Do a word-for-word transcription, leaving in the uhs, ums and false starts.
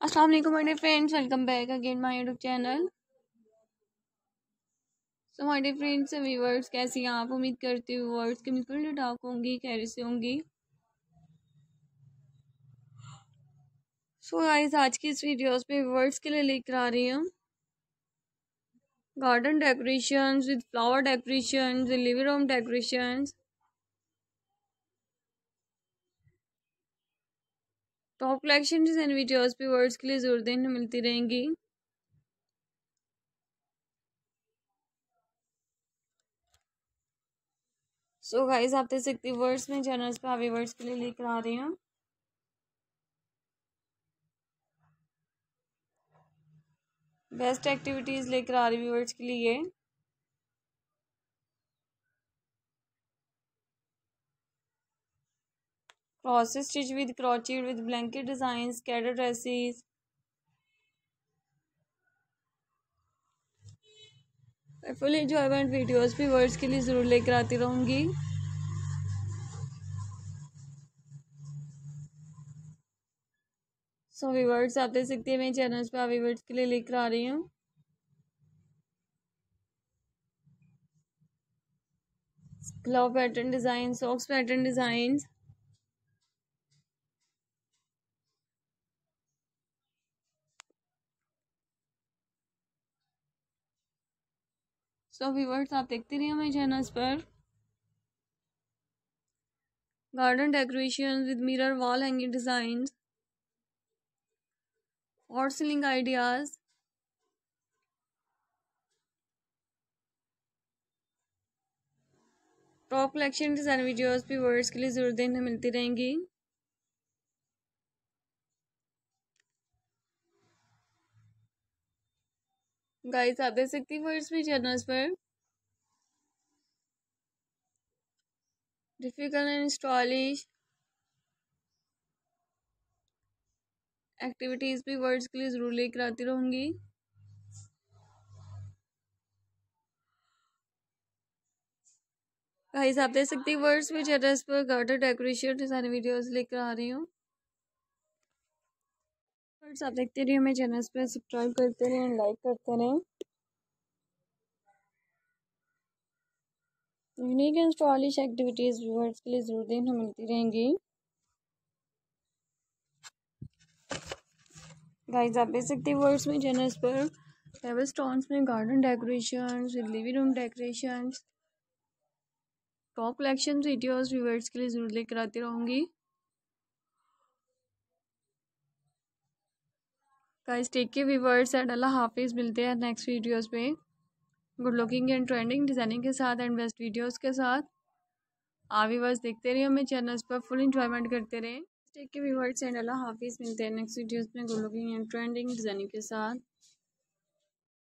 अस्सलाम वालेकुम my dear friends, welcome back again my YouTube channel. So my dear friends viewers, कैसी हैं आप? उम्मीद करती हूँ व्यूअर्स के बिल्कुल ठीक ठाक होंगी, खैर से होंगी। सो गाइस, आज की इस वीडियोस पे व्यूअर्स के लिए लेकर आ रही हूँ garden decorations with flower decorations, living room decorations. Top collection and videos पे व्यूअर्स के लिए जरूर देखने मिलती रहेंगी। सो गाइस, आप देख सकते व्यूअर्स में चैनल्स पे व्यूअर्स के लिए लेकर आ रही हूँ बेस्ट एक्टिविटीज लेकर आ रही व्यूअर्स के लिए। Cross stitch with crochet with blanket designs, scattered dresses। Full enjoyment videos भी वर्ड्स के लिए ज़रूर लेकर आती रहूँगी। सो व्यूअर्स, आप देख सकते हैं मेरे चैनल्स पे व्यूअर्स के लिए लेकर आ रही हूँ glove pattern design, socks pattern design. So viewers, आप देखते रहिए मेरे चैनल्स पर garden decoration with mirror wall hanging design और ceiling ideas. Top collection design videos भी व्यूअर्स के लिए ज़रूर देखने मिलती रहेंगी। गाइस, आप देख सकती हैं व्यूअर्स भी चैनल्स पर डिफिकल्ट एंड स्टाइलिश एक्टिविटीज़ भी वर्ड्स के लिए ज़रूर लेकर आती रहूँगी। गाइस, आप देख सकती हैं वर्ड्स में चैनल्स पर गार्डन डेकोरेशन डिज़ाइन वीडियोस लेकर आ रही हूँ। वर्ड्स आप देखते रहिए मेरे चैनल्स पर, सब्सक्राइब करते रहें, लाइक करते रहें। Unique and stylish activities words के लिए ज़रूर देखने मिलती रहेंगी। गाइस, आप देख सकते हैं वर्ड्स में चैनल्स पर टेबल स्टोन्स में garden decoration, living room decoration, top collection videos viewers के लिए ज़रूर लेकर आती रहूँगी। गाइस, टेक के व्यूअर्स एंड अल्लाह हाफिज़। मिलते हैं नेक्स्ट वीडियोस में good looking and trending designing के साथ एंड बेस्ट वीडियोस के साथ। आप व्यूअर्स देखते रहिए हमें चैनल्स पर, फुल इंजॉयमेंट करते रहें। टेक के व्यूअर्स एंड अल्लाह हाफिज़। मिलते हैं नेक्स्ट वीडियोस में good looking and trending designing के साथ।